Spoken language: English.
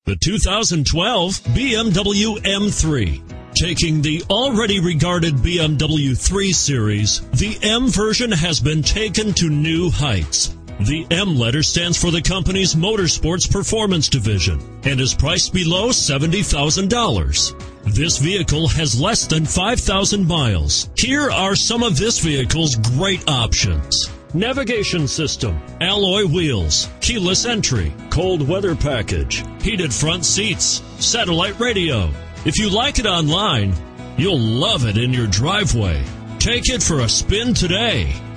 The 2012 BMW M3. Taking the already regarded BMW 3 Series, the M version has been taken to new heights. The M letter stands for the company's Motorsports Performance Division and is priced below $70,000. This vehicle has less than 5,000 miles. Here are some of this vehicle's great options: navigation system, alloy wheels, keyless entry, cold weather package, heated front seats, satellite radio. If you like it online, you'll love it in your driveway. Take it for a spin today.